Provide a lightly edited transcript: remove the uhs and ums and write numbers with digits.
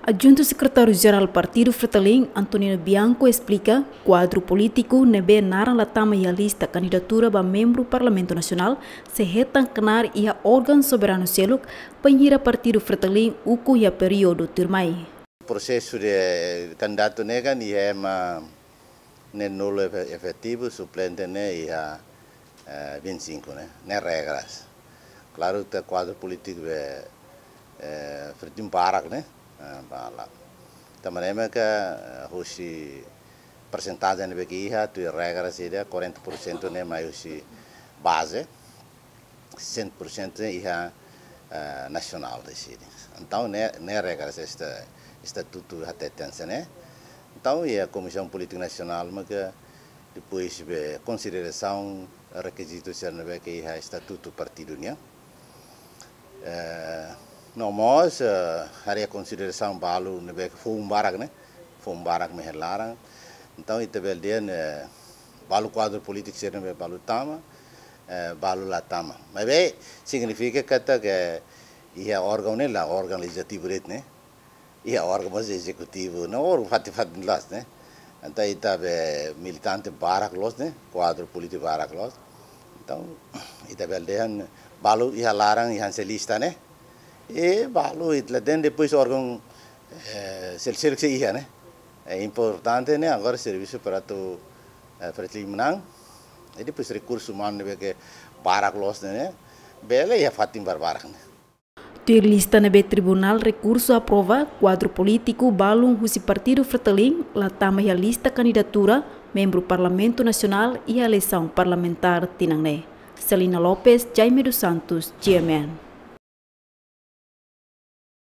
Adjunto secretário-geral Partido Fretilin, Antonino Bianco, explica que o quadro político nebe nara latama e a lista candidatura para membro do Parlamento Nacional se retancanar e a órgão soberano seluk para Partido Fretilin uco e a período termai. O processo de candidato nega ni é nulo efetivo, suplente e a 25, né regras. Claro que o quadro político é Fretilin Barak, né? Também que hoje percentagem de que tu regra seria 40% né mais base, 100% é nacional decide. Então né regra este estatuto até tensa né. Então a Comissão Política Nacional mas que depois de consideração requisitos ser que é estatuto partido né. Não, mas a consideração balu nebe foi barak né, foi barak me larang. Então itu beldian balu quadro político ser nebe balu tama, balu latama. Mas bem significa que ia órgão né lá órgão legislativo né, ia órgão mas executivo não órgão fat las né. Então itu militante barak los né, quadro político barak los. Então itu beldian balu ia larang ia lista né. E balu itla den depois órgão selcer que ia né é importante né agora serviço para tu Fretilin menang e depois recurso humano que barak los né bela ia fatim barbarak né ter lista nebe tribunal recurso aprova quadro político balu husi Partido Fretilin latama a lista candidatura membro Parlamento Nacional e a eleição parlamentar tinangne. Celina Lopes, Jaime dos Santos, GMN.